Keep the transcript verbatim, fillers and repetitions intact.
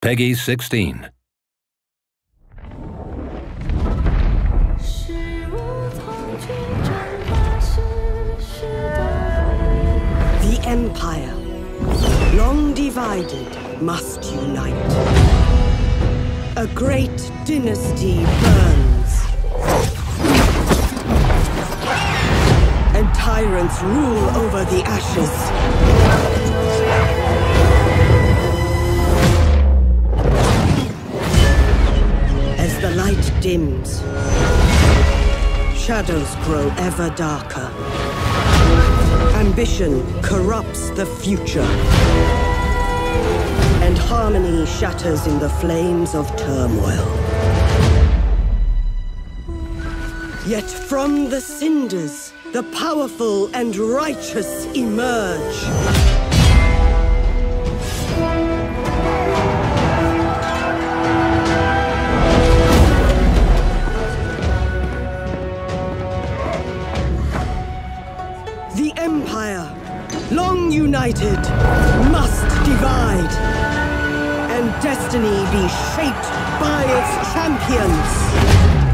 Peggy sixteen. The Empire, long divided, must unite. A great dynasty burns, and tyrants rule over the ashes. As the light dims, shadows grow ever darker. Ambition corrupts the future, and harmony shatters in the flames of turmoil. Yet from the cinders, the powerful and righteous emerge. The Empire, long united, must divide, and destiny be shaped by its champions.